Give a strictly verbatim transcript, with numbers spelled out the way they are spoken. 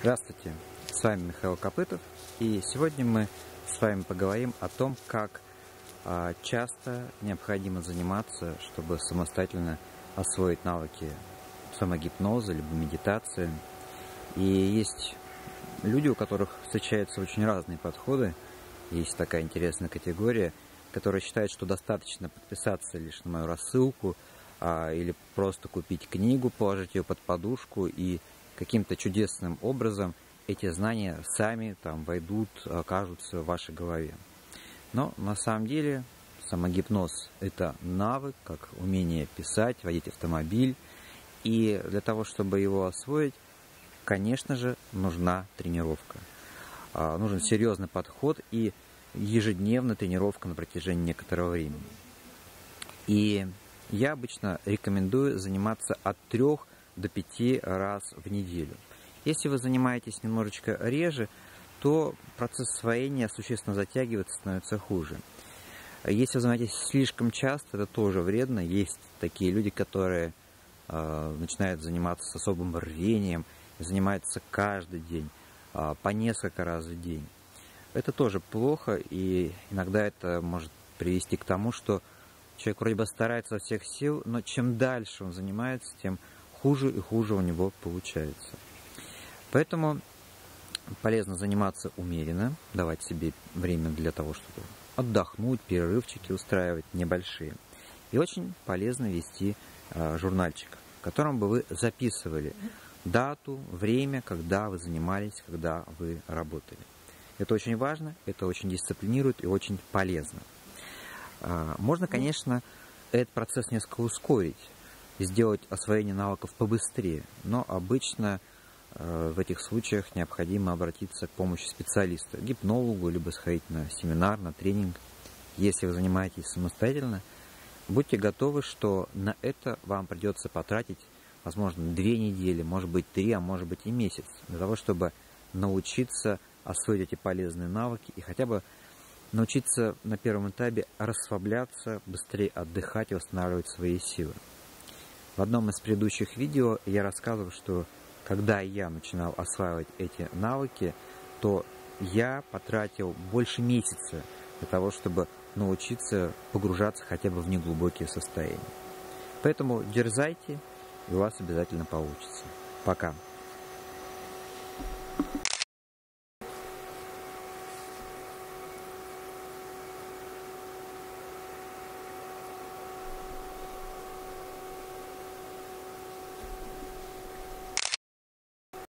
Здравствуйте, с вами Михаил Копытов, и сегодня мы с вами поговорим о том, как а, часто необходимо заниматься, чтобы самостоятельно освоить навыки самогипноза, либо медитации. И есть люди, у которых встречаются очень разные подходы. Есть такая интересная категория, которая считает, что достаточно подписаться лишь на мою рассылку а, или просто купить книгу, положить ее под подушку, и каким-то чудесным образом эти знания сами там войдут, окажутся в вашей голове. Но на самом деле самогипноз – это навык, как умение писать, водить автомобиль. И для того, чтобы его освоить, конечно же, нужна тренировка. Нужен серьезный подход и ежедневная тренировка на протяжении некоторого времени. И я обычно рекомендую заниматься от трех до пяти раз в неделю. Если вы занимаетесь немножечко реже, то процесс освоения существенно затягивается, становится хуже. Если вы занимаетесь слишком часто, это тоже вредно. Есть такие люди, которые э, начинают заниматься с особым рвением, занимаются каждый день, э, по несколько раз в день. Это тоже плохо, и иногда это может привести к тому, что человек вроде бы старается со всех сил, но чем дальше он занимается, тем хуже и хуже у него получается. Поэтому полезно заниматься умеренно, давать себе время для того, чтобы отдохнуть, перерывчики устраивать небольшие. И очень полезно вести э, журнальчик, в котором бы вы записывали дату, время, когда вы занимались, когда вы работали. Это очень важно, это очень дисциплинирует и очень полезно. Э, можно, конечно, этот процесс несколько ускорить, сделать освоение навыков побыстрее, но обычно э, в этих случаях необходимо обратиться к помощи специалиста, гипнологу, либо сходить на семинар, на тренинг. Если вы занимаетесь самостоятельно, будьте готовы, что на это вам придется потратить, возможно, две недели, может быть, три, а может быть и месяц, для того, чтобы научиться освоить эти полезные навыки и хотя бы научиться на первом этапе расслабляться, быстрее отдыхать и восстанавливать свои силы. В одном из предыдущих видео я рассказывал, что когда я начинал осваивать эти навыки, то я потратил больше месяца для того, чтобы научиться погружаться хотя бы в неглубокие состояния. Поэтому дерзайте, и у вас обязательно получится. Пока!